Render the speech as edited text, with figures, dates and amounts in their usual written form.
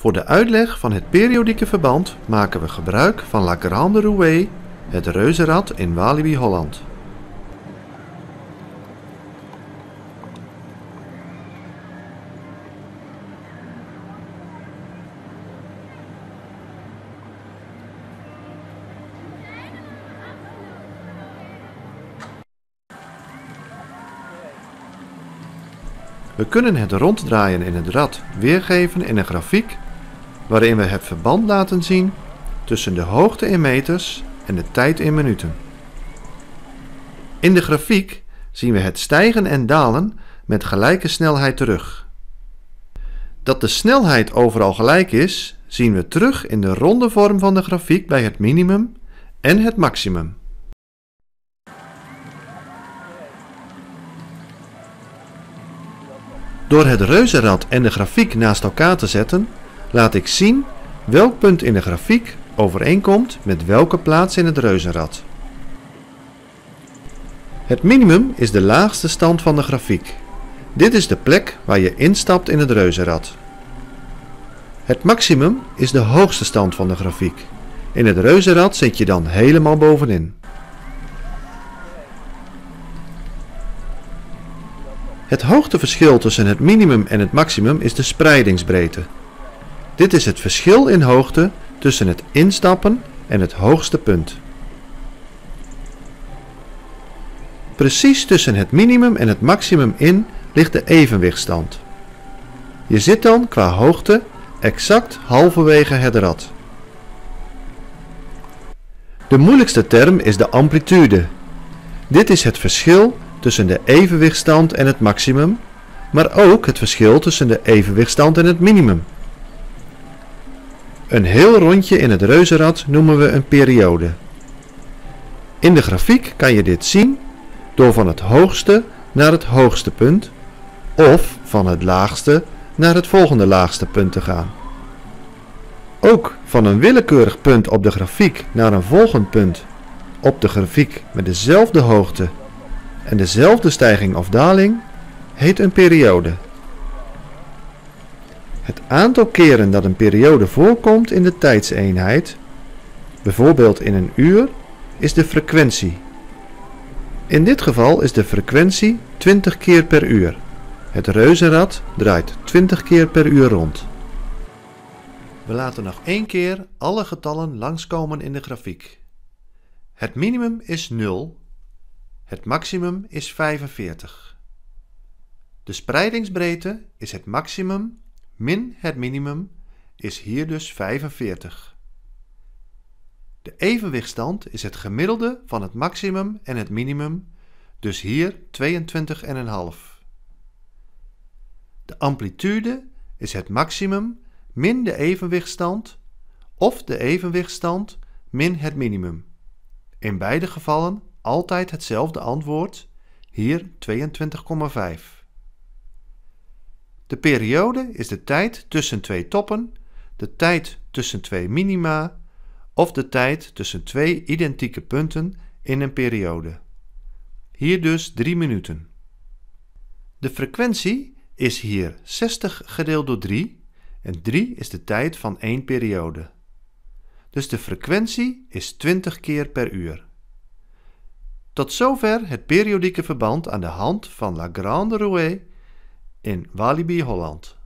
Voor de uitleg van het periodieke verband maken we gebruik van La Grande Roue, het reuzenrad in Walibi Holland. We kunnen het ronddraaien in het rad weergeven in een grafiek waarin we het verband laten zien tussen de hoogte in meters en de tijd in minuten. In de grafiek zien we het stijgen en dalen met gelijke snelheid terug. Dat de snelheid overal gelijk is, zien we terug in de ronde vorm van de grafiek bij het minimum en het maximum. Door het reuzenrad en de grafiek naast elkaar te zetten, laat ik zien welk punt in de grafiek overeenkomt met welke plaats in het reuzenrad. Het minimum is de laagste stand van de grafiek. Dit is de plek waar je instapt in het reuzenrad. Het maximum is de hoogste stand van de grafiek. In het reuzenrad zit je dan helemaal bovenin. Het hoogteverschil tussen het minimum en het maximum is de spreidingsbreedte. Dit is het verschil in hoogte tussen het instappen en het hoogste punt. Precies tussen het minimum en het maximum in ligt de evenwichtstand. Je zit dan qua hoogte exact halverwege het rad. De moeilijkste term is de amplitude. Dit is het verschil tussen de evenwichtstand en het maximum, maar ook het verschil tussen de evenwichtstand en het minimum. Een heel rondje in het reuzenrad noemen we een periode. In de grafiek kan je dit zien door van het hoogste naar het hoogste punt of van het laagste naar het volgende laagste punt te gaan. Ook van een willekeurig punt op de grafiek naar een volgend punt op de grafiek met dezelfde hoogte en dezelfde stijging of daling heet een periode. Het aantal keren dat een periode voorkomt in de tijdseenheid, bijvoorbeeld in een uur, is de frequentie. In dit geval is de frequentie 20 keer per uur. Het reuzenrad draait 20 keer per uur rond. We laten nog één keer alle getallen langskomen in de grafiek. Het minimum is 0. Het maximum is 45. De spreidingsbreedte is het maximum min het minimum is hier dus 45. De evenwichtstand is het gemiddelde van het maximum en het minimum, dus hier 22,5. De amplitude is het maximum min de evenwichtstand of de evenwichtstand min het minimum. In beide gevallen altijd hetzelfde antwoord, hier 22,5. De periode is de tijd tussen twee toppen, de tijd tussen twee minima of de tijd tussen twee identieke punten in een periode. Hier dus 3 minuten. De frequentie is hier 60 gedeeld door 3 en 3 is de tijd van één periode. Dus de frequentie is 20 keer per uur. Tot zover het periodieke verband aan de hand van La Grande Roue in Walibi Holland.